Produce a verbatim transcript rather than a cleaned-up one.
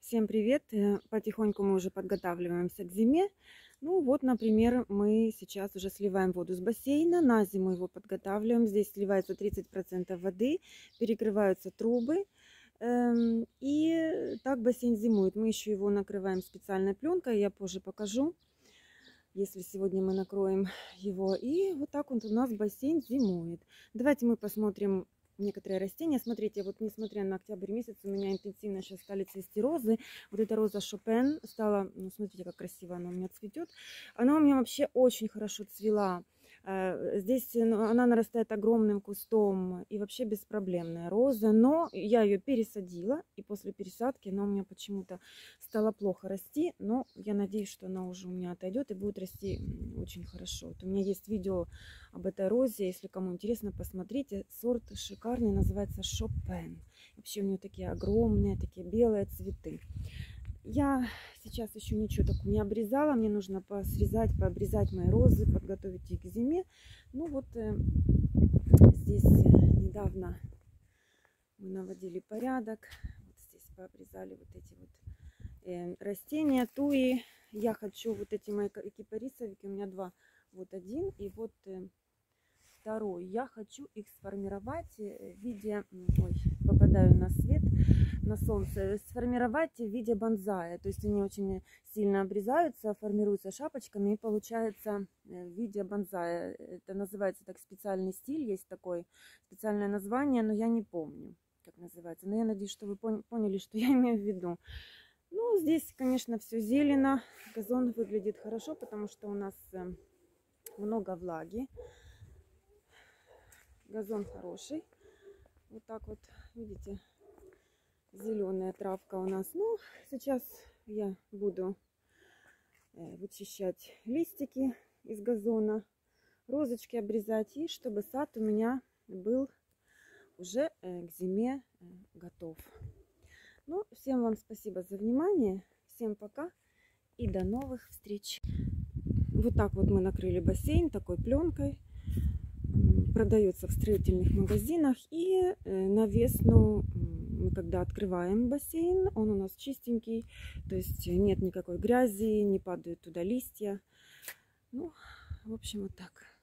Всем привет! Потихоньку мы уже подготавливаемся к зиме. Ну вот, например, мы сейчас уже сливаем воду с бассейна, на зиму его подготавливаем. Здесь сливается тридцать процентов воды, перекрываются трубы. И так бассейн зимует. Мы еще его накрываем специальной пленкой, я позже покажу, если сегодня мы накроем его. И вот так вот у нас бассейн зимует. Давайте мы посмотрим некоторые растения. Смотрите, вот несмотря на октябрь месяц, у меня интенсивно сейчас стали цвести розы. Вот эта роза Шопен стала, ну смотрите, как красиво она у меня цветет. Она у меня вообще очень хорошо цвела. Здесь она нарастает огромным кустом и вообще беспроблемная роза, но я ее пересадила, и после пересадки она у меня почему-то стала плохо расти, но я надеюсь, что она уже у меня отойдет и будет расти очень хорошо. Вот у меня есть видео об этой розе, если кому интересно, посмотрите, сорт шикарный, называется Шопен. Вообще у нее такие огромные, такие белые цветы. Я сейчас еще ничего такого не обрезала. Мне нужно посрезать, пообрезать мои розы, подготовить их к зиме. Ну вот э, здесь недавно мы наводили порядок. Вот здесь пообрезали вот эти вот э, растения, туи. Я хочу вот эти мои кипарисовики, у меня два. Вот один и вот э, второй. Я хочу их сформировать в виде... Ой, попадаю на свет, на солнце. Сформировать в виде бонсая. То есть они очень сильно обрезаются, формируются шапочками и получается в виде бонсая. Это называется так, специальный стиль, есть такой, специальное название, но я не помню, как называется. Но я надеюсь, что вы поняли, что я имею в виду. Ну, здесь, конечно, все зелено. Газон выглядит хорошо, потому что у нас много влаги. Газон хороший. Вот так вот, видите, зеленая травка у нас. Ну, сейчас я буду вычищать листики из газона, розочки обрезать, и чтобы сад у меня был уже к зиме готов. Ну, всем вам спасибо за внимание. Всем пока и до новых встреч. Вот так вот мы накрыли бассейн такой пленкой. Продается в строительных магазинах, и на весну мы когда открываем бассейн, он у нас чистенький, то есть нет никакой грязи, не падают туда листья. Ну, в общем, вот так.